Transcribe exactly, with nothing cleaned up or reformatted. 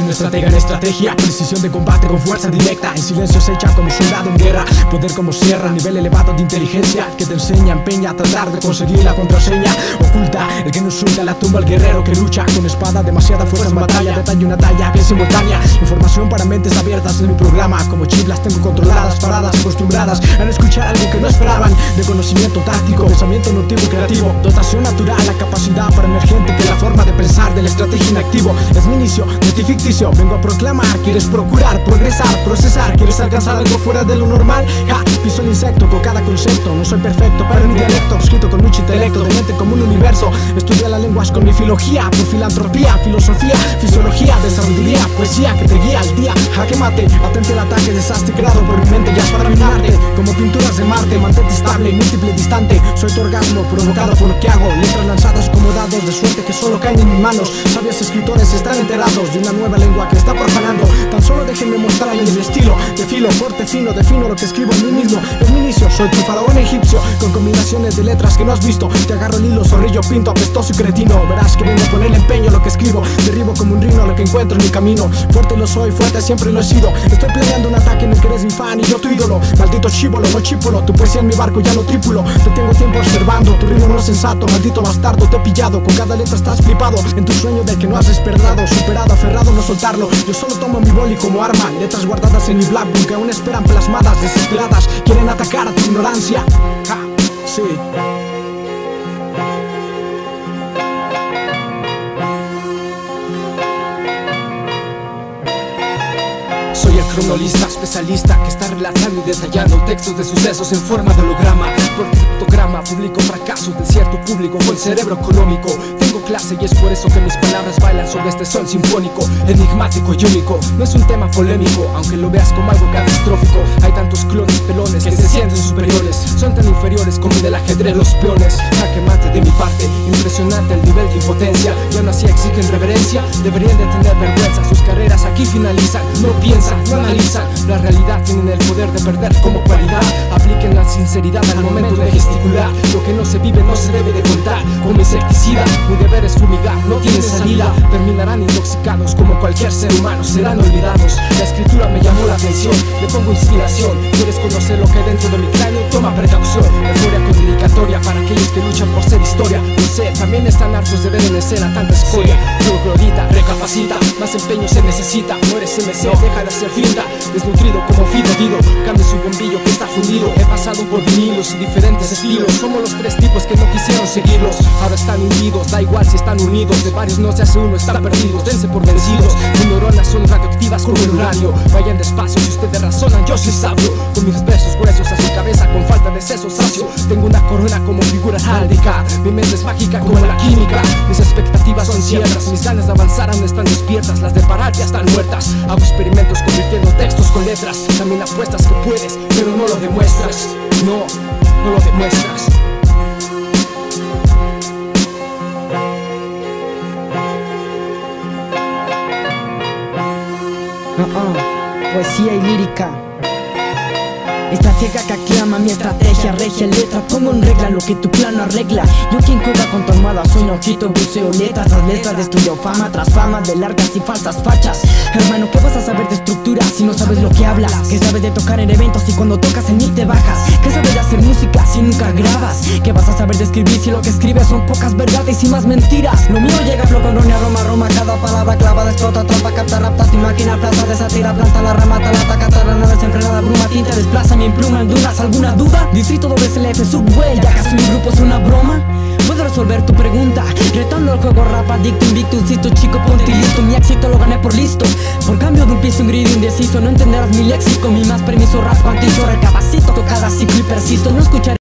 un estratega en estrategia, precisión de combate con fuerza directa, en silencio se echa como soldado en guerra, poder como sierra, nivel elevado de inteligencia, el que te enseña, empeña a tratar de conseguir la contraseña oculta, el que no insulta la tumba al guerrero que lucha con espada, demasiada fuerza en batalla, detalle una talla bien simultánea, información para mentes abiertas en mi programa, como chip las tengo controladas, paradas, acostumbradas a no escuchar algo que no esperaban, de conocimiento táctico, pensamiento nottivo y creativo, dotación natural, la capacidad para emergente que la forma de pensar de la estrategia inactivo, es mi inicio, de ti ficticio, vengo a proclamar, quieres procurar, progresar, procesar, quieres alcanzar algo fuera de lo normal, ja, piso el insecto con cada concepto, no soy perfecto, pero en mi dialecto, escrito con mucho intelecto, de mente como un universo, estudié las lenguas con mi filología, por filantropía, filosofía, fisiología, desarrollaría, poesía que te guía al día, jaque mate, atente al ataque, desastre creado por mi mente, ya es para minarte, como pinturas de Marte, mantente estable, múltiple, distante, soy tu orgasmo, provocado por lo que hago, letras lanzadas como dados de suerte que solo caen en mis manos, sabios escritores están enterados de una nueva lengua que está profanando, tan solo déjenme mostrarles mi estilo, de filo, corte fino, defino lo que escribo en mí mismo, es mi inicio, soy tu faraón egipcio, con combinaciones de letras que no has visto, te agarro el hilo, zorrillo, pinto, apestoso y cretino, verás que vengo a ponerle empeño lo que escribo, derribo como un rino lo que encuentro en mi camino, fuerte lo soy, fuerte siempre lo he sido, estoy planeando un ataque en el que eres mi fan y yo tu ídolo, maldito chívolo, no chípolo, tu poesía en mi barco ya no tripulo, te tengo tiempo observando, tu ritmo no es sensato, maldito bastardo, te he pillado, con cada letra estás flipado, en tu sueño del que no has despertado, superado, aferrado, no soltarlo, yo solo tomo mi boli como arma, letras guardadas en mi blackbook que aún esperan plasmadas, desesperadas, quieren atacar a tu ignorancia, ja, sí. Soy el cronolista, especialista que está relatando y detallando textos de sucesos en forma de holograma. Por criptograma publico fracasos de cierto público con cerebro económico. Tengo clase y es por eso que mis palabras bailan sobre este sol sinfónico, enigmático y único. No es un tema polémico, aunque lo veas como algo catastrófico. Hay tantos clones pelones que se sienten superiores, son tan inferiores como en el ajedrez los peones. Jaque mate de mi parte, impresionante el nivel de impotencia, y aún así exigen reverencia. Deberían de tener vergüenza, sus carreras aquí finalizan. No piensan, no analizan, la realidad, tienen el poder de perder como cualidad. Apliquen la sinceridad al momento de gesticular, lo que no se vive no se debe de contar. Como insecticida, mi deber es fumigar, no tienen salida. Terminarán intoxicados como cualquier ser humano, serán olvidados. La escritura me llamó la atención, le pongo inspiración. Quieres conocer lo que hay dentro de mi cráneo, toma precaución. Euforia con dedicatoria para aquellos que luchan por ser historia. No sé, también están hartos de ver en escena tanta escoria. Yo glorita, recapacita, más empeño se necesita. No eres M C, deja de hacer finta, desnutrido como Fido Dido, cambia su bombillo que está fundido. He pasado por vinilos y diferentes estilos, somos los tres tipos que no quisieron seguirlos. Ahora están hundidos, da igual si están unidos, de varios no se hace uno, están perdidos, dense por vencidos. Mis neuronas son radioactivas como el uranio, vayan despacio si ustedes razonan, yo soy sabio. Con mis besos gruesos a su cabeza con falta de seso sacio, tengo una corona como figura heráldica, mi mente es mágica como la química. Mis expectativas son ciertas, mis ganas de avanzar aún están despiertas, las de parar ya están muertas. Hago experimentos convirtiendo textos con letras, también apuestas que puedes, pero no lo demuestras. No, no lo demuestras. Uh -uh. Poesía y lírica. Estratega que aclama mi estrategia, regia letra, pongo en regla lo que tu plano arregla. Yo quien juega con tu almohada, soy un ojito, buceo letras tras letras, destruyo fama tras fama de largas y falsas fachas. Hermano, ¿qué vas a saber de estructura si no sabes lo que hablas? ¿Qué sabes de tocar en eventos si cuando tocas en mí te bajas? ¿Qué sabes de hacer música si nunca grabas? ¿Qué vas a saber de escribir si lo que escribes son pocas verdades y más mentiras? Lo mío llega flow con Ronia, Roma, Roma, cada palabra clavada explota, atrapa, capta, rapta, tu máquina, plata, desatira, planta, la rama, talata, cata, la nave desenfrenada, bruma, tinta, desplaza mi pluma en dudas, ¿alguna duda? Distrito doble S L F, subway, ¿ya acaso mi grupo es una broma? Puedo resolver tu pregunta, retando el juego rap, adicto, invicto, insisto, chico, ponte listo. Mi éxito lo gané por listo, por cambio de un piso, un grid indeciso. No entenderás mi léxico, mi más permiso, rap, cuantizo, recapacito, cada ciclo y persisto. No escucharé